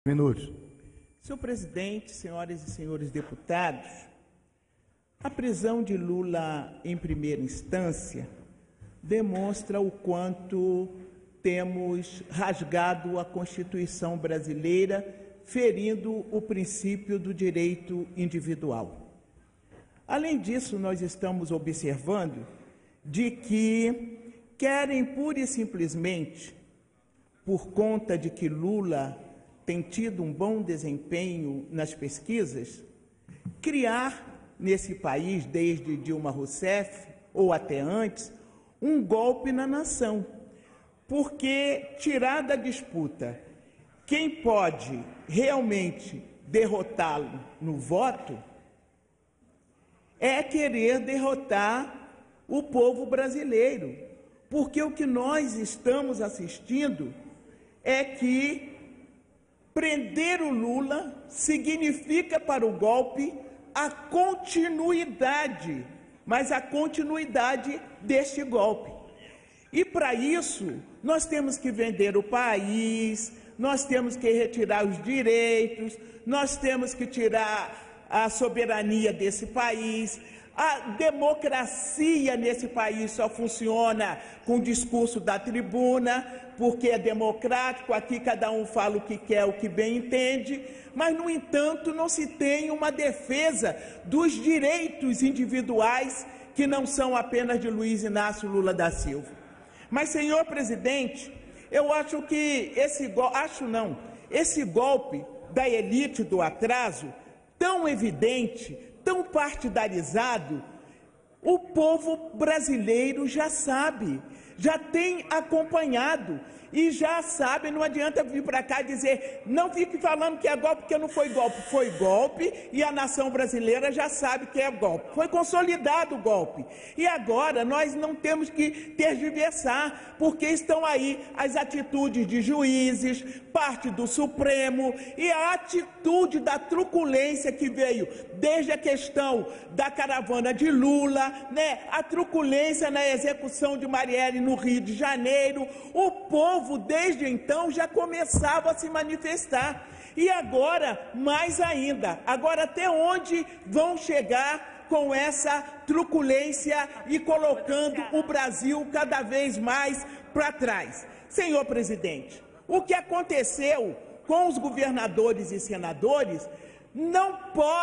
Minutos. Senhor presidente, senhoras e senhores deputados, a prisão de Lula em primeira instância demonstra o quanto temos rasgado a Constituição brasileira, ferindo o princípio do direito individual. Além disso, nós estamos observando de que querem pura e simplesmente, por conta de que Lula tem tido um bom desempenho nas pesquisas, criar nesse país, desde Dilma Rousseff ou até antes, um golpe na nação. Porque tirar da disputa quem pode realmente derrotá-lo no voto é querer derrotar o povo brasileiro. Porque o que nós estamos assistindo é que prender o Lula significa para o golpe a continuidade, mas a continuidade deste golpe. E para isso, nós temos que vender o país, nós temos que retirar os direitos, nós temos que tirar a soberania desse país. A democracia nesse país só funciona com o discurso da tribuna, porque é democrático, aqui cada um fala o que quer, o que bem entende, mas, no entanto, não se tem uma defesa dos direitos individuais que não são apenas de Luiz Inácio Lula da Silva. Mas, senhor presidente, eu acho que esse golpe da elite do atraso, tão evidente, tão partidarizado, o povo brasileiro já sabe, já tem acompanhado e já sabe, não adianta vir para cá e dizer, não fique falando que é golpe, porque não foi golpe e a nação brasileira já sabe que é golpe, foi consolidado o golpe. E agora nós não temos que tergiversar, porque estão aí as atitudes de juízes, parte do Supremo e a atitude da truculência que veio desde a questão da caravana de Lula, a truculência na execução de Marielle no Rio de Janeiro. O povo, desde então, já começava a se manifestar. E agora, mais ainda, agora até onde vão chegar com essa truculência e colocando o Brasil cada vez mais para trás? Senhor presidente, o que aconteceu com os governadores e senadores não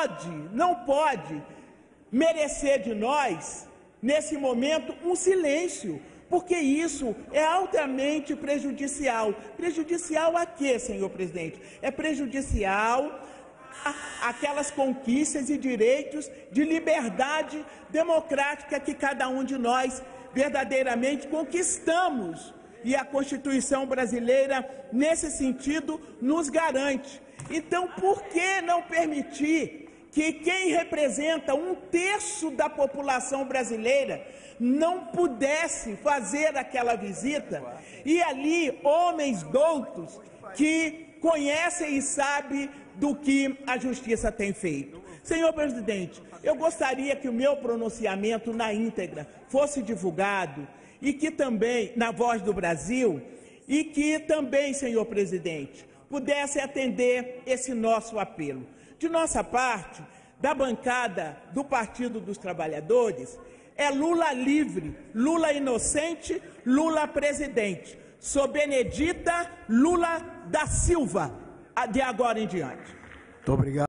pode merecer de nós, nesse momento, um silêncio, porque isso é altamente prejudicial. Prejudicial a quê, senhor presidente? É prejudicial àquelas conquistas e direitos de liberdade democrática que cada um de nós verdadeiramente conquistamos. E a Constituição brasileira, nesse sentido, nos garante. Então, por que não permitir que quem representa 1/3 da população brasileira não pudesse fazer aquela visita, e ali homens doutos que conhecem e sabem do que a justiça tem feito? Senhor presidente, eu gostaria que o meu pronunciamento na íntegra fosse divulgado e que também, na Voz do Brasil, e que também, senhor presidente, pudesse atender esse nosso apelo. De nossa parte, da bancada do Partido dos Trabalhadores, é Lula livre, Lula inocente, Lula presidente. Sou Benedita Lula da Silva, de agora em diante. Muito obrigado.